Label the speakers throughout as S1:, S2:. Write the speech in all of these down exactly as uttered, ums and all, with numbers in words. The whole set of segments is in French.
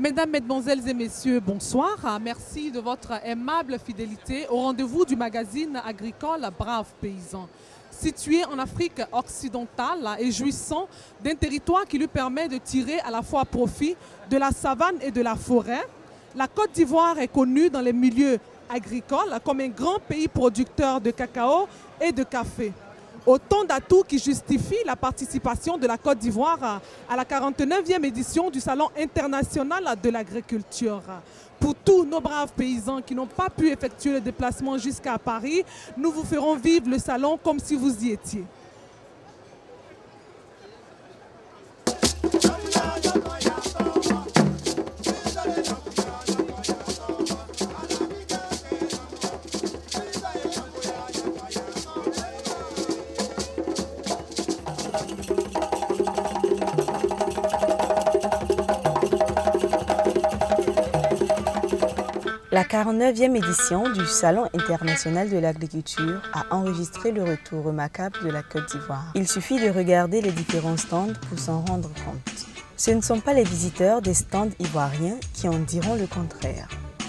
S1: Mesdames, Mesdemoiselles et Messieurs, bonsoir. Merci de votre aimable fidélité au rendez-vous du magazine agricole Brave Paysan. Situé en Afrique occidentale et jouissant d'un territoire qui lui permet de tirer à la fois profit de la savane et de la forêt, la Côte d'Ivoire est connue dans les milieux agricoles comme un grand pays producteur de cacao et de café. Autant d'atouts qui justifient la participation de la Côte d'Ivoire à la quarante-neuvième édition du Salon international de l'agriculture. Pour tous nos braves paysans qui n'ont pas pu effectuer le déplacement jusqu'à Paris, nous vous ferons vivre le salon comme si vous y étiez.
S2: La quarante-neuvième édition du Salon international de l'agriculture a enregistré le retour remarquable de la Côte d'Ivoire. Il suffit de regarder les différents stands pour s'en rendre compte. Ce ne sont pas les visiteurs des stands ivoiriens qui en diront le contraire.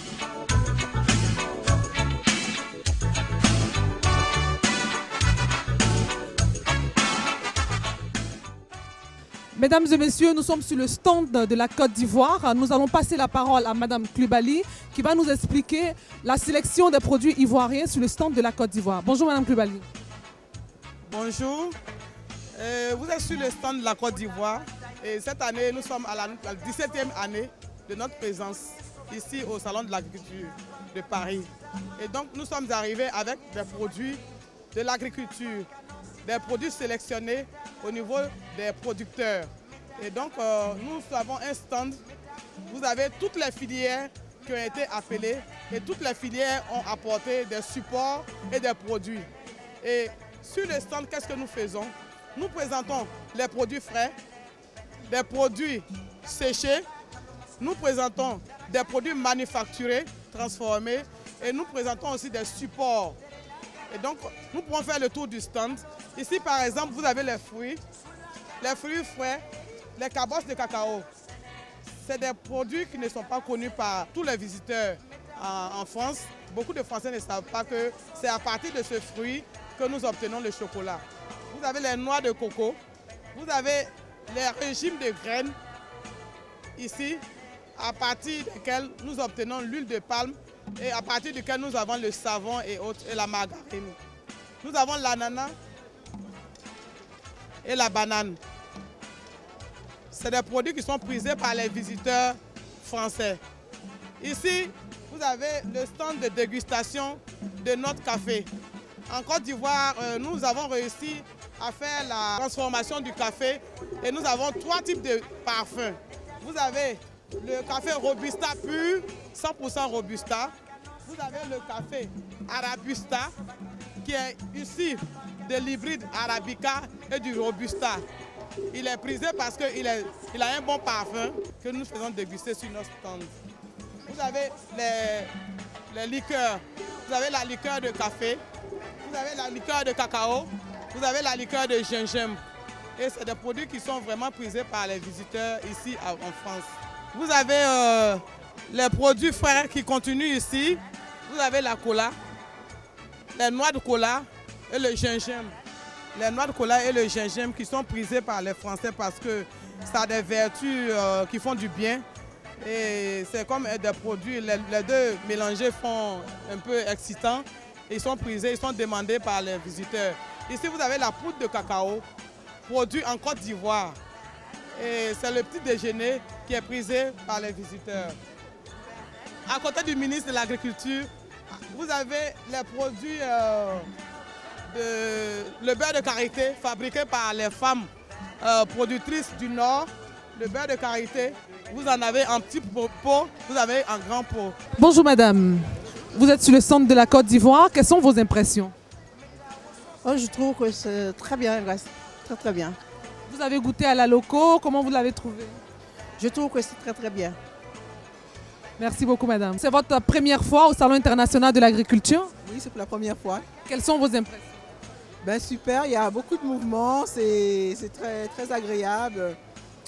S1: Mesdames et messieurs, nous sommes sur le stand de la Côte d'Ivoire. Nous allons passer la parole à Madame Klubali qui va nous expliquer la sélection des produits ivoiriens sur le stand de la Côte d'Ivoire. Bonjour Madame Klubali.
S3: Bonjour, euh, vous êtes sur le stand de la Côte d'Ivoire et cette année nous sommes à la, la dix-septième année de notre présence ici au Salon de l'agriculture de Paris. Et donc nous sommes arrivés avec des produits de l'agriculture, des produits sélectionnés au niveau des producteurs. Et donc, euh, nous avons un stand, vous avez toutes les filières qui ont été appelées et toutes les filières ont apporté des supports et des produits. Et sur le stand, qu'est-ce que nous faisons? Nous présentons les produits frais, des produits séchés, nous présentons des produits manufacturés, transformés et nous présentons aussi des supports. Et donc, nous pouvons faire le tour du stand. Ici, par exemple, vous avez les fruits, les fruits frais, les cabosses de cacao. C'est des produits qui ne sont pas connus par tous les visiteurs en, en France. Beaucoup de Français ne savent pas que c'est à partir de ce fruit que nous obtenons le chocolat. Vous avez les noix de coco, vous avez les régimes de graines, ici, à partir desquels nous obtenons l'huile de palme, et à partir duquel nous avons le savon et autres, et la margarine. Nous avons l'ananas et la banane. C'est des produits qui sont prisés par les visiteurs français. Ici, vous avez le stand de dégustation de notre café. En Côte d'Ivoire, euh, nous avons réussi à faire la transformation du café et nous avons trois types de parfums. Vous avez le café Robusta pur, cent pour cent Robusta. Vous avez le café Arabusta, qui est ici de l'hybride Arabica et du Robusta. Il est prisé parce qu'il il a un bon parfum que nous faisons déguster sur notre stand. Vous avez les, les liqueurs. Vous avez la liqueur de café, vous avez la liqueur de cacao, vous avez la liqueur de gingembre. Et c'est des produits qui sont vraiment prisés par les visiteurs ici en France. Vous avez euh, les produits frais qui continuent ici. Vous avez la cola, les noix de cola et le gingembre. Les noix de cola et le gingembre qui sont prisés par les Français parce que ça a des vertus euh, qui font du bien. Et c'est comme des produits, les, les deux mélangés font un peu excitant. Ils sont prisés, ils sont demandés par les visiteurs. Ici, vous avez la poudre de cacao, produit en Côte d'Ivoire. Et c'est le petit déjeuner qui est prisé par les visiteurs. À côté du ministre de l'Agriculture, vous avez les produits, euh, de, le beurre de karité fabriqué par les femmes euh, productrices du Nord. Le beurre de karité, vous en avez en petit pot, vous avez en grand pot.
S1: Bonjour madame, vous êtes sur le stand de la Côte d'Ivoire, quelles sont vos impressions?
S4: Oh, je trouve que c'est très bien, très très bien.
S1: Vous avez goûté à la loco, comment vous l'avez trouvé?
S4: Je trouve que c'est très très bien.
S1: Merci beaucoup madame. C'est votre première fois au Salon international de l'agriculture?
S4: Oui, c'est pour la première fois.
S1: Quelles sont vos impressions?
S4: Ben super, il y a beaucoup de mouvements, c'est très, très agréable.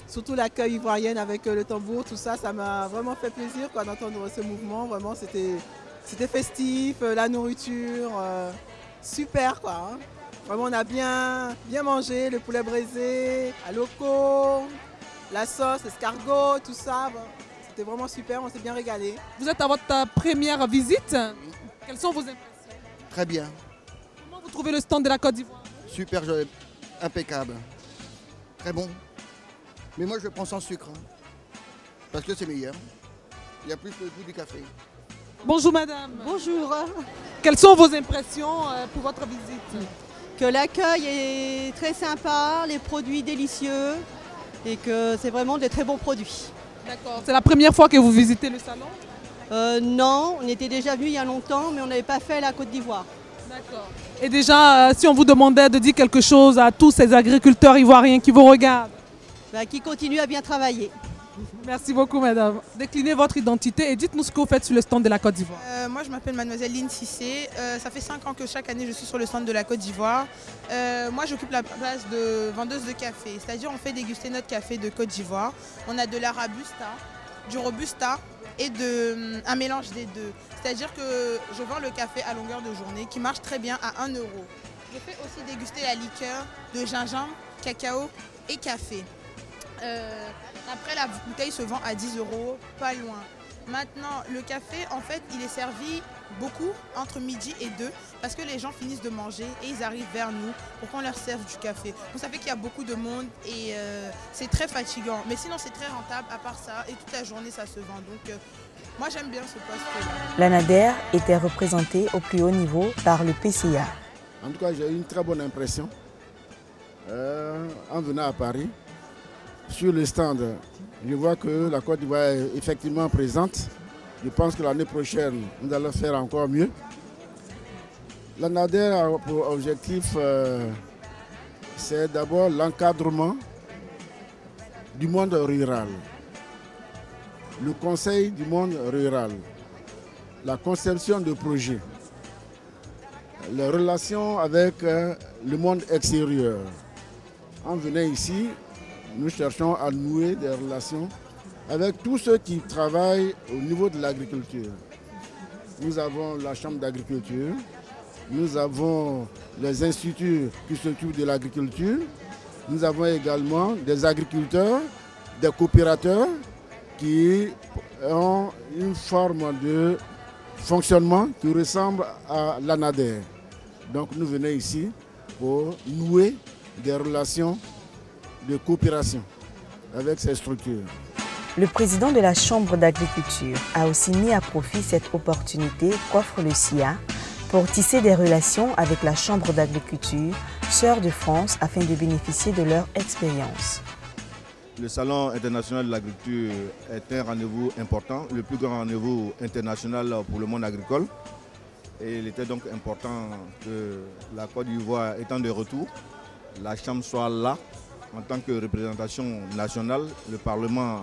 S4: surtout l'accueil ivoirien avec le tambour, tout ça, ça m'a vraiment fait plaisir d'entendre ce mouvement. Vraiment, c'était festif, la nourriture, euh, super quoi. Hein. Vraiment, on a bien, bien mangé, le poulet braisé, à loco, la sauce, l'escargot, tout ça. Bon, c'était vraiment super, on s'est bien régalé.
S1: Vous êtes à votre première visite. Oui. Quelles sont vos impressions?
S5: Très bien.
S1: Comment vous trouvez le stand de la Côte d'Ivoire?
S5: Super joli, impeccable. Très bon. Mais moi je prends sans sucre, hein, parce que c'est meilleur. Il y a plus le goût du café.
S1: Bonjour madame.
S6: Bonjour.
S1: Quelles sont vos impressions pour votre visite?
S6: Que l'accueil est très sympa, les produits délicieux et que c'est vraiment de très bons produits.
S1: D'accord. C'est la première fois que vous visitez le salon?
S6: euh, Non, on était déjà venu il y a longtemps, mais on n'avait pas fait la Côte d'Ivoire.
S1: D'accord. Et déjà, euh, si on vous demandait de dire quelque chose à tous ces agriculteurs ivoiriens qui vous regardent?
S6: Ben, qui continuent à bien travailler.
S1: Merci beaucoup madame. Déclinez votre identité et dites-nous ce que vous faites sur le stand de la Côte d'Ivoire.
S7: Euh, moi je m'appelle mademoiselle Lynn Cissé, euh, ça fait cinq ans que chaque année je suis sur le stand de la Côte d'Ivoire. Euh, moi j'occupe la place de vendeuse de café, c'est-à-dire on fait déguster notre café de Côte d'Ivoire. On a de la Robusta, du Robusta et de, un mélange des deux. C'est-à-dire que je vends le café à longueur de journée qui marche très bien à un euro. Je fais aussi déguster la liqueur de gingembre, cacao et café. Euh, après la bouteille se vend à dix euros, pas loin. Maintenant le café en fait il est servi beaucoup entre midi et deux parce que les gens finissent de manger et ils arrivent vers nous pour qu'on leur serve du café. Donc ça fait qu'il y a beaucoup de monde et euh, c'est très fatigant. Mais sinon c'est très rentable à part ça et toute la journée ça se vend. Donc euh, moi j'aime bien ce poste-là.
S2: L'ANADER était représentée au plus haut niveau par le P C A.
S8: En tout cas j'ai eu une très bonne impression euh, en venant à Paris. Sur le stand, je vois que la Côte d'Ivoire est effectivement présente. Je pense que l'année prochaine, nous allons faire encore mieux. L'ANADER a pour objectif, euh, c'est d'abord l'encadrement du monde rural, le conseil du monde rural, la conception de projets, les relations avec euh, le monde extérieur. En venant ici, nous cherchons à nouer des relations avec tous ceux qui travaillent au niveau de l'agriculture. Nous avons la Chambre d'agriculture, nous avons les instituts qui s'occupent de l'agriculture, nous avons également des agriculteurs, des coopérateurs qui ont une forme de fonctionnement qui ressemble à l'ANADER. Donc nous venons ici pour nouer des relations de coopération avec ces structures.
S2: Le président de la Chambre d'agriculture a aussi mis à profit cette opportunité qu'offre le S I A pour tisser des relations avec la Chambre d'agriculture, sœur de France, afin de bénéficier de leur expérience.
S9: Le Salon international de l'agriculture est un rendez-vous important, le plus grand rendez-vous international pour le monde agricole. Et il était donc important que la Côte d'Ivoire étant de retour, la Chambre soit là en tant que représentation nationale. Le Parlement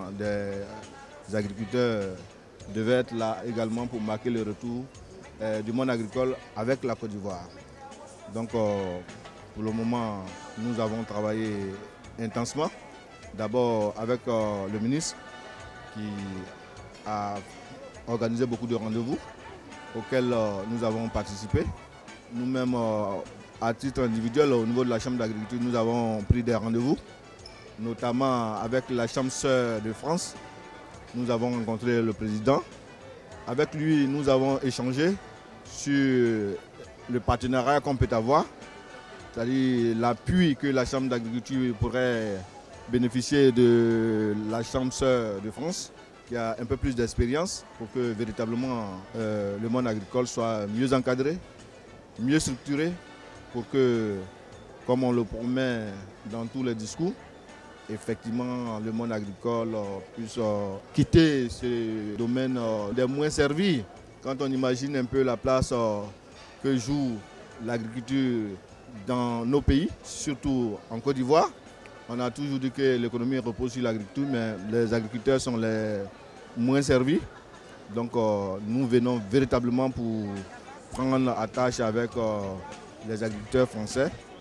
S9: des agriculteurs devait être là également pour marquer le retour euh, du monde agricole avec la Côte d'Ivoire. Donc euh, pour le moment, nous avons travaillé intensément. D'abord avec euh, le ministre qui a organisé beaucoup de rendez-vous auxquels euh, nous avons participé. Nous-mêmes, euh, à titre individuel, au niveau de la Chambre d'agriculture, nous avons pris des rendez-vous, notamment avec la Chambre sœur de France. Nous avons rencontré le président. Avec lui, nous avons échangé sur le partenariat qu'on peut avoir, c'est-à-dire l'appui que la Chambre d'agriculture pourrait bénéficier de la Chambre sœur de France, qui a un peu plus d'expérience pour que véritablement euh, le monde agricole soit mieux encadré, mieux structuré, pour que, comme on le promet dans tous les discours, effectivement le monde agricole euh, puisse euh, quitter ce domaine euh, des moins servis. Quand on imagine un peu la place euh, que joue l'agriculture dans nos pays, surtout en Côte d'Ivoire, on a toujours dit que l'économie repose sur l'agriculture, mais les agriculteurs sont les moins servis. Donc euh, nous venons véritablement pour prendre attache avec euh, les agriculteurs français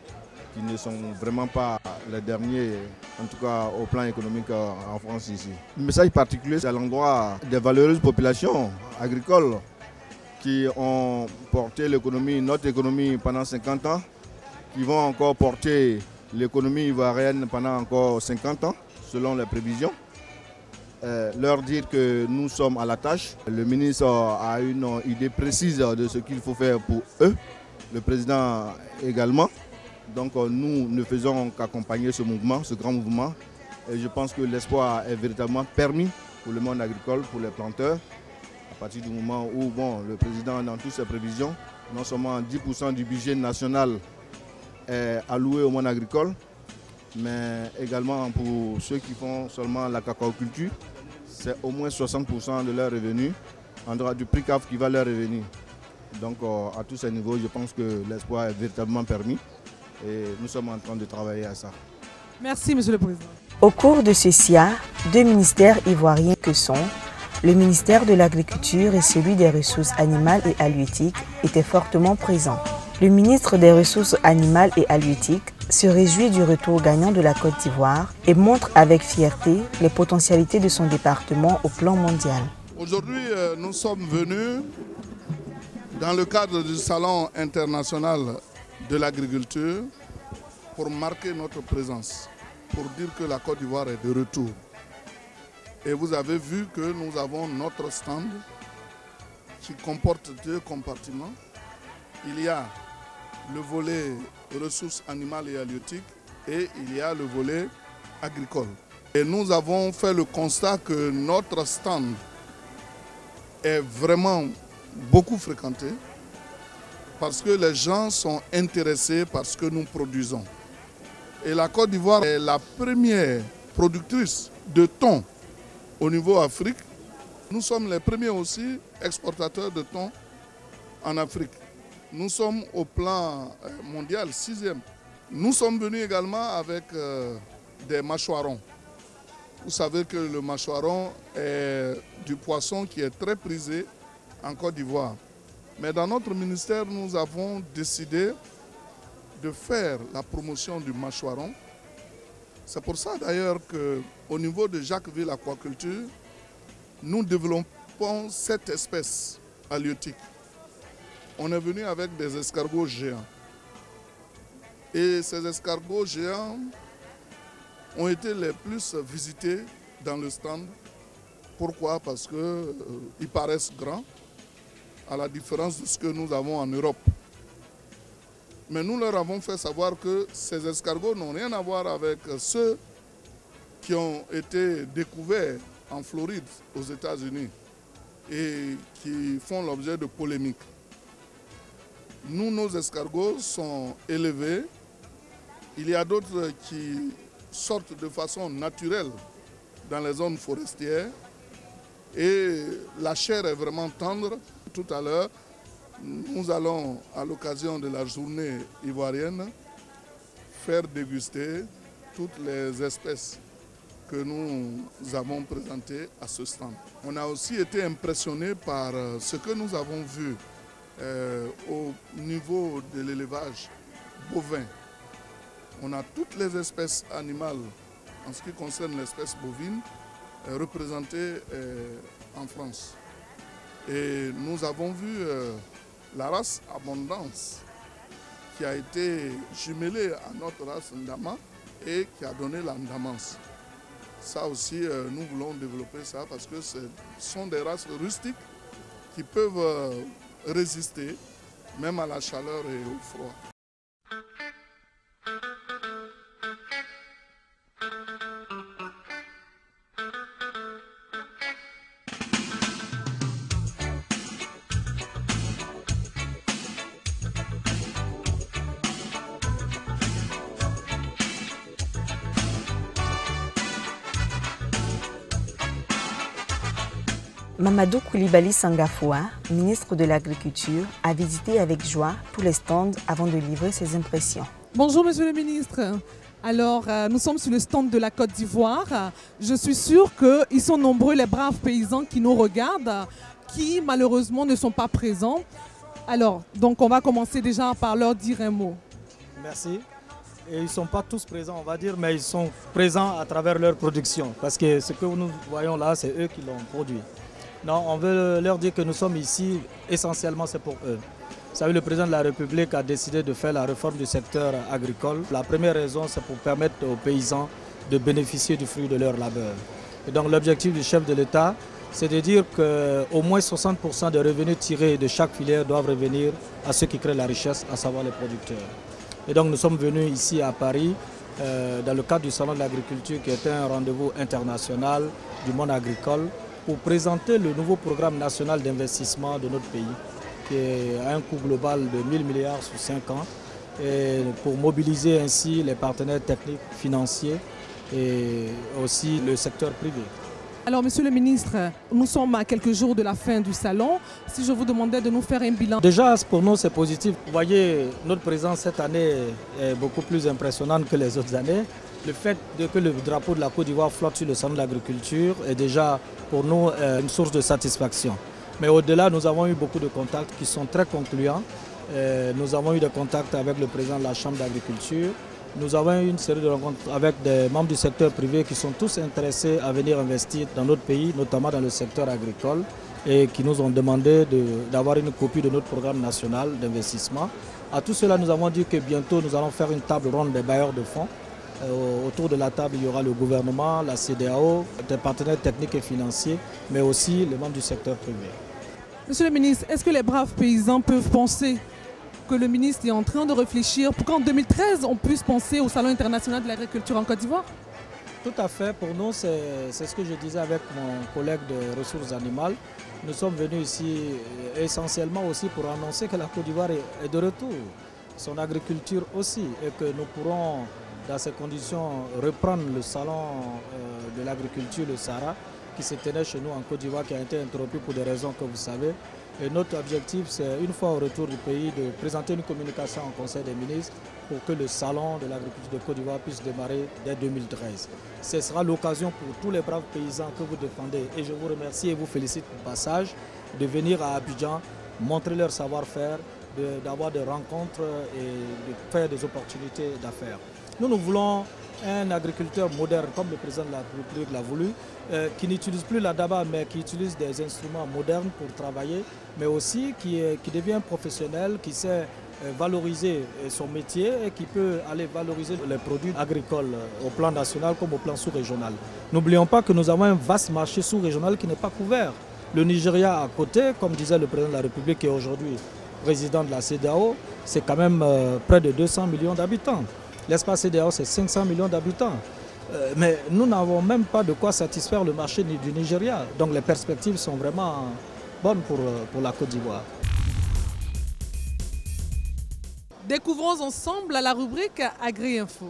S9: qui ne sont vraiment pas les derniers, en tout cas au plan économique en France ici. Le message particulier, c'est à l'endroit des valeureuses populations agricoles qui ont porté l'économie, notre économie pendant cinquante ans, qui vont encore porter l'économie ivoirienne pendant encore cinquante ans, selon les prévisions. Euh, leur dire que nous sommes à la tâche. Le ministre a une idée précise de ce qu'il faut faire pour eux, le président également. Donc nous ne faisons qu'accompagner ce mouvement, ce grand mouvement. Et je pense que l'espoir est véritablement permis pour le monde agricole, pour les planteurs. À partir du moment où bon, le président, dans toutes ses prévisions, non seulement dix pour cent du budget national est alloué au monde agricole, mais également pour ceux qui font seulement la cacaoculture, c'est au moins soixante pour cent de leurs revenus, en droit du prix C A F qui va leur revenir. Donc à tous ces niveaux, je pense que l'espoir est véritablement permis et nous sommes en train de travailler à ça.
S1: Merci, Monsieur le Président.
S2: Au cours de ce S I A, deux ministères ivoiriens que sont le ministère de l'Agriculture et celui des Ressources animales et halieutiques étaient fortement présents. Le ministre des Ressources animales et halieutiques se réjouit du retour gagnant de la Côte d'Ivoire et montre avec fierté les potentialités de son département au plan mondial.
S10: Aujourd'hui, nous sommes venus dans le cadre du Salon international de l'agriculture pour marquer notre présence, pour dire que la Côte d'Ivoire est de retour. Et vous avez vu que nous avons notre stand qui comporte deux compartiments. Il y a le volet ressources animales et halieutiques et il y a le volet agricole. Et nous avons fait le constat que notre stand est vraiment beaucoup fréquenté parce que les gens sont intéressés par ce que nous produisons. Et la Côte d'Ivoire est la première productrice de thon au niveau Afrique. Nous sommes les premiers aussi exportateurs de thon en Afrique. Nous sommes au plan mondial sixième. Nous sommes venus également avec euh, des mâchoirons. Vous savez que le mâchoiron est du poisson qui est très prisé en Côte d'Ivoire. Mais dans notre ministère, nous avons décidé de faire la promotion du mâchoiron. C'est pour ça d'ailleurs qu'au niveau de Jacquesville Aquaculture, nous développons cette espèce halieutique. On est venu avec des escargots géants. Et ces escargots géants ont été les plus visités dans le stand. Pourquoi? Parce qu'ils euh, paraissent grands, à la différence de ce que nous avons en Europe. Mais nous leur avons fait savoir que ces escargots n'ont rien à voir avec ceux qui ont été découverts en Floride, aux États-Unis, et qui font l'objet de polémiques. Nous, nos escargots sont élevés. Il y a d'autres qui sortent de façon naturelle dans les zones forestières. Et la chair est vraiment tendre. Tout à l'heure, nous allons, à l'occasion de la journée ivoirienne, faire déguster toutes les espèces que nous avons présentées à ce stand. On a aussi été impressionnés par ce que nous avons vu euh, au niveau de l'élevage bovin. On a toutes les espèces animales, en ce qui concerne l'espèce bovine, euh, représentées euh, en France. Et nous avons vu euh, la race Abondance qui a été jumelée à notre race Ndama et qui a donné la Ndamance. Ça aussi, euh, nous voulons développer ça parce que ce sont des races rustiques qui peuvent euh, résister même à la chaleur et au froid.
S2: Mamadou Koulibaly Sangafoua, ministre de l'Agriculture, a visité avec joie tous les stands avant de livrer ses impressions.
S1: Bonjour Monsieur le ministre. Alors, euh, nous sommes sur le stand de la Côte d'Ivoire. Je suis sûre qu'ils sont nombreux les braves paysans qui nous regardent, qui malheureusement ne sont pas présents. Alors, donc on va commencer déjà par leur dire un mot.
S11: Merci. Et ils ne sont pas tous présents, on va dire, mais ils sont présents à travers leur production. Parce que ce que nous voyons là, c'est eux qui l'ont produit. Non, on veut leur dire que nous sommes ici, essentiellement c'est pour eux. Vous savez, le président de la République a décidé de faire la réforme du secteur agricole. La première raison, c'est pour permettre aux paysans de bénéficier du fruit de leur labeur. Et donc l'objectif du chef de l'État, c'est de dire qu'au moins soixante pour cent des revenus tirés de chaque filière doivent revenir à ceux qui créent la richesse, à savoir les producteurs. Et donc nous sommes venus ici à Paris, euh, dans le cadre du Salon de l'agriculture qui est un rendez-vous international du monde agricole, pour présenter le nouveau programme national d'investissement de notre pays, qui est à un coût global de mille milliards sur cinq ans, et pour mobiliser ainsi les partenaires techniques, financiers et aussi le secteur privé.
S1: Alors, Monsieur le ministre, nous sommes à quelques jours de la fin du salon. Si je vous demandais de nous faire un bilan.
S11: Déjà, pour nous, c'est positif. Vous voyez, notre présence cette année est beaucoup plus impressionnante que les autres années. Le fait de, que le drapeau de la Côte d'Ivoire flotte sur le salon de l'agriculture est déjà pour nous une source de satisfaction. Mais au-delà, nous avons eu beaucoup de contacts qui sont très concluants. Nous avons eu des contacts avec le président de la Chambre d'agriculture. Nous avons eu une série de rencontres avec des membres du secteur privé qui sont tous intéressés à venir investir dans notre pays, notamment dans le secteur agricole, et qui nous ont demandé d'avoir une copie de notre programme national d'investissement. À tout cela, nous avons dit que bientôt nous allons faire une table ronde des bailleurs de fonds. Euh, autour de la table, il y aura le gouvernement, la C D A O, des partenaires techniques et financiers, mais aussi les membres du secteur privé.
S1: Monsieur le ministre, est-ce que les braves paysans peuvent penser que le ministre est en train de réfléchir pour qu'en deux mille treize, on puisse penser au Salon international de l'agriculture en Côte d'Ivoire?
S11: Tout à fait. Pour nous, c'est ce que je disais avec mon collègue de ressources animales. Nous sommes venus ici essentiellement aussi pour annoncer que la Côte d'Ivoire est de retour, son agriculture aussi, et que nous pourrons, dans ces conditions, reprendre le Salon de l'agriculture, le Sahara, qui se tenait chez nous en Côte d'Ivoire, qui a été interrompu pour des raisons que vous savez. Et notre objectif, c'est une fois au retour du pays de présenter une communication au Conseil des ministres pour que le salon de l'agriculture de Côte d'Ivoire puisse démarrer dès deux mille treize. Ce sera l'occasion pour tous les braves paysans que vous défendez, et je vous remercie et vous félicite au passage, de venir à Abidjan, montrer leur savoir-faire, d'avoir des rencontres et de faire des opportunités d'affaires. Nous, nous voulons un agriculteur moderne, comme le président de la République l'a voulu, euh, qui n'utilise plus la daba, mais qui utilise des instruments modernes pour travailler, mais aussi qui, est, qui devient professionnel, qui sait euh, valoriser son métier et qui peut aller valoriser les produits agricoles euh, au plan national comme au plan sous-régional. N'oublions pas que nous avons un vaste marché sous-régional qui n'est pas couvert. Le Nigeria à côté, comme disait le président de la République, qui est aujourd'hui président de la C D A O, c'est quand même euh, près de deux cents millions d'habitants. L'espace C D A O, c'est cinq cents millions d'habitants. Euh, mais nous n'avons même pas de quoi satisfaire le marché du Nigeria. Donc les perspectives sont vraiment bonnes pour, pour la Côte d'Ivoire.
S1: Découvrons ensemble la rubrique Agri-Info.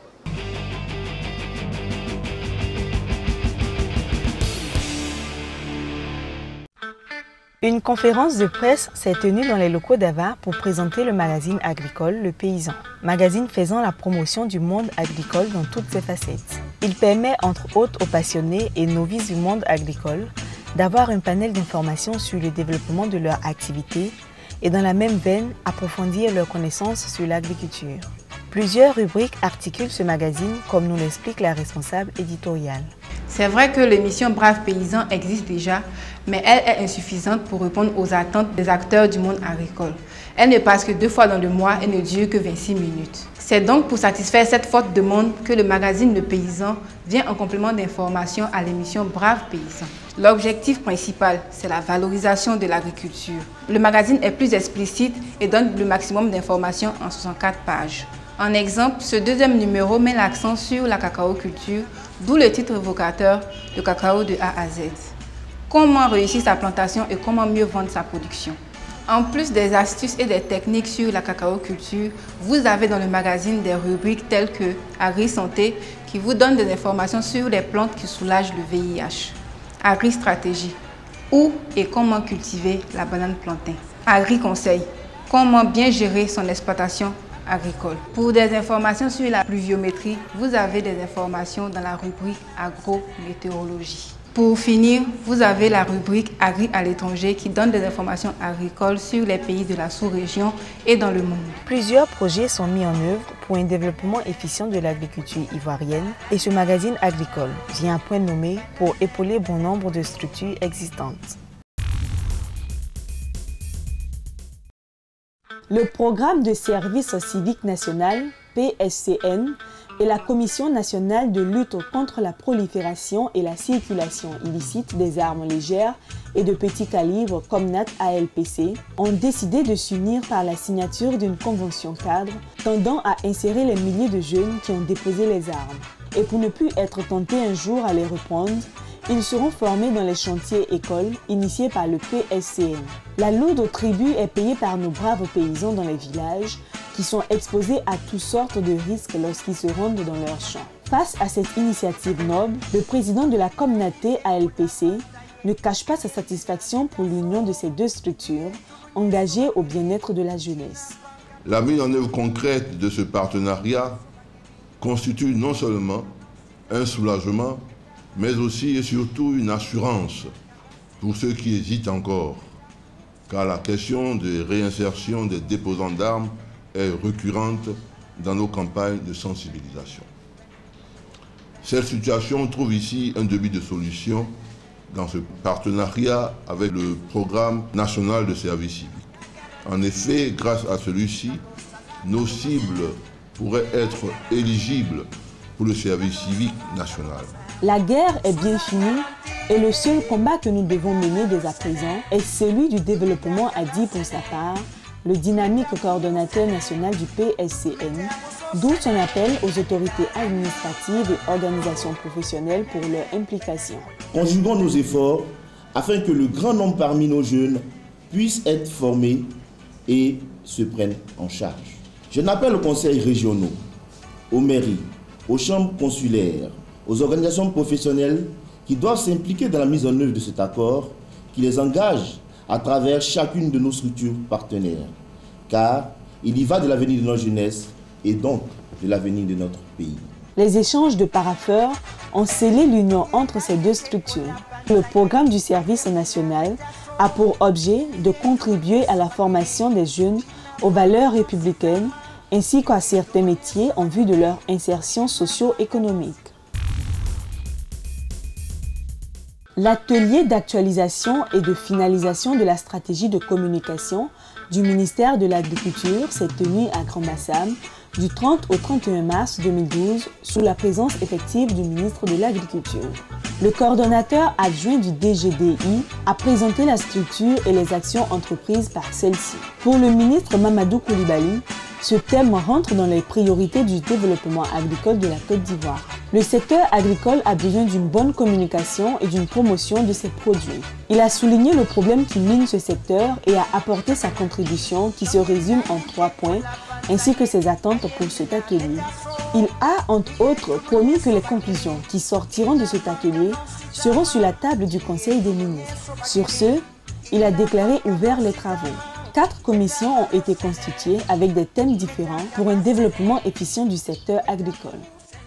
S2: Une conférence de presse s'est tenue dans les locaux d'Ava pour présenter le magazine agricole Le Paysan, magazine faisant la promotion du monde agricole dans toutes ses facettes. Il permet entre autres aux passionnés et novices du monde agricole d'avoir un panel d'informations sur le développement de leur activité et dans la même veine approfondir leurs connaissances sur l'agriculture. Plusieurs rubriques articulent ce magazine, comme nous l'explique la responsable éditoriale.
S12: C'est vrai que l'émission Braves Paysans existe déjà, mais elle est insuffisante pour répondre aux attentes des acteurs du monde agricole. Elle ne passe que deux fois dans le mois et ne dure que vingt-six minutes. C'est donc pour satisfaire cette forte demande que le magazine Le Paysan vient en complément d'information à l'émission Braves Paysans. L'objectif principal, c'est la valorisation de l'agriculture. Le magazine est plus explicite et donne le maximum d'informations en soixante-quatre pages. En exemple, ce deuxième numéro met l'accent sur la cacaoculture, d'où le titre évocateur « Le cacao de A à Z ». Comment réussir sa plantation et comment mieux vendre sa production. En plus des astuces et des techniques sur la cacaoculture, vous avez dans le magazine des rubriques telles que Agri Santé qui vous donne des informations sur les plantes qui soulagent le V I H. Agri Stratégie, où et comment cultiver la banane plantain. Agri Conseil, comment bien gérer son exploitation agricole. Pour des informations sur la pluviométrie, vous avez des informations dans la rubrique Agrométéorologie. Pour finir, vous avez la rubrique Agri à l'étranger qui donne des informations agricoles sur les pays de la sous-région et dans le monde.
S2: Plusieurs projets sont mis en œuvre pour un développement efficient de l'agriculture ivoirienne et ce magazine agricole vient à point nommé pour épauler bon nombre de structures existantes. Le programme de service civique national, P S C N, et la Commission nationale de lutte contre la prolifération et la circulation illicite des armes légères et de petit calibre comme N A T A L P C ont décidé de s'unir par la signature d'une convention cadre tendant à insérer les milliers de jeunes qui ont déposé les armes. Et pour ne plus être tentés un jour à les reprendre, ils seront formés dans les chantiers écoles initiés par le P S C N. La lourde tribu est payée par nos braves paysans dans les villages qui sont exposés à toutes sortes de risques lorsqu'ils se rendent dans leurs champs. Face à cette initiative noble, le président de la C O M N A T A L P C ne cache pas sa satisfaction pour l'union de ces deux structures engagées au bien-être de la jeunesse.
S13: La mise en œuvre concrète de ce partenariat constitue non seulement un soulagement, mais aussi et surtout une assurance pour ceux qui hésitent encore, car la question de réinsertion des déposants d'armes est récurrente dans nos campagnes de sensibilisation. Cette situation trouve ici un début de solution dans ce partenariat avec le Programme national de service civique. En effet, grâce à celui-ci, nos cibles pourraient être éligibles pour le service civique national.
S2: La guerre est bien finie et le seul combat que nous devons mener dès à présent est celui du développement, a dit pour sa part le dynamique coordonnateur national du P S C N, d'où son appel aux autorités administratives et organisations professionnelles pour leur implication.
S14: Conjuguons nos efforts afin que le grand nombre parmi nos jeunes puissent être formés et se prennent en charge. Je n'appelle aux conseils régionaux, aux mairies, aux chambres consulaires, aux organisations professionnelles qui doivent s'impliquer dans la mise en œuvre de cet accord qui les engage à travers chacune de nos structures partenaires. Car il y va de l'avenir de notre jeunesse et donc de l'avenir de notre pays.
S2: Les échanges de parapheurs ont scellé l'union entre ces deux structures. Le programme du service national a pour objet de contribuer à la formation des jeunes aux valeurs républicaines ainsi qu'à certains métiers en vue de leur insertion socio-économique. L'atelier d'actualisation et de finalisation de la stratégie de communication du ministère de l'Agriculture s'est tenu à Grand-Bassam du trente au trente et un mars deux mille douze sous la présence effective du ministre de l'Agriculture. Le coordonnateur adjoint du D G D I a présenté la structure et les actions entreprises par celle-ci. Pour le ministre Mamadou Koulibaly, ce thème rentre dans les priorités du développement agricole de la Côte d'Ivoire. Le secteur agricole a besoin d'une bonne communication et d'une promotion de ses produits. Il a souligné le problème qui mine ce secteur et a apporté sa contribution qui se résume en trois points, ainsi que ses attentes pour cet atelier. Il a, entre autres, promis que les conclusions qui sortiront de cet atelier seront sur la table du Conseil des ministres. Sur ce, il a déclaré ouvert les travaux. Quatre commissions ont été constituées avec des thèmes différents pour un développement efficient du secteur agricole.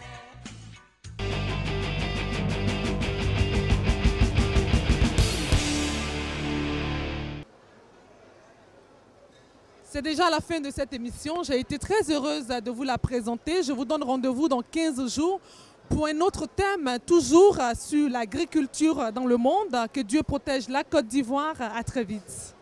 S1: C'est déjà la fin de cette émission. J'ai été très heureuse de vous la présenter. Je vous donne rendez-vous dans quinze jours pour un autre thème, toujours sur l'agriculture dans le monde. Que Dieu protège la Côte d'Ivoire. À très vite.